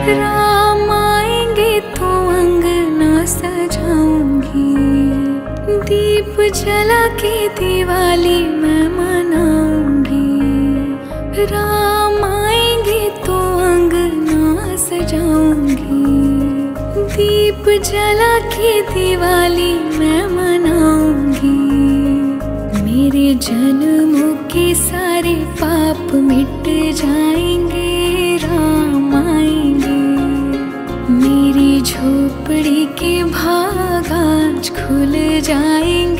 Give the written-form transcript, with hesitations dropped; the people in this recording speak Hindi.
राम आएंगे तो अंगना सजाऊंगी, दीप जला के दिवाली मैं मनाऊंगी। राम आएंगे तो अंगना सजाऊंगी, दीप जला के दिवाली मैं मनाऊंगी। मेरे जन्मों के सारे पाप मिट जाएंगे, राम आएंगे। मेरी झोपड़ी के भाग आज खुल जाएंगे,